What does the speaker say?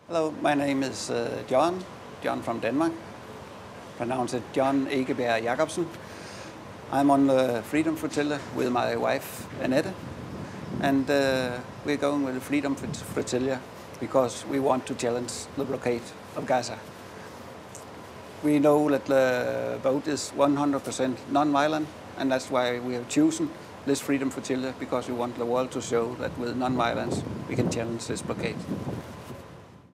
Hello, my name is John from Denmark. Pronounce it John Jackobsen. I'm on the Freedom Flotilla with my wife Annette, and we're going with the Freedom Flotilla because we want to challenge the blockade of Gaza. We know that the boat is 100% non-violent, and that's why we have chosen this Freedom Flotilla, because we want the world to show that with non-violence we can challenge this blockade.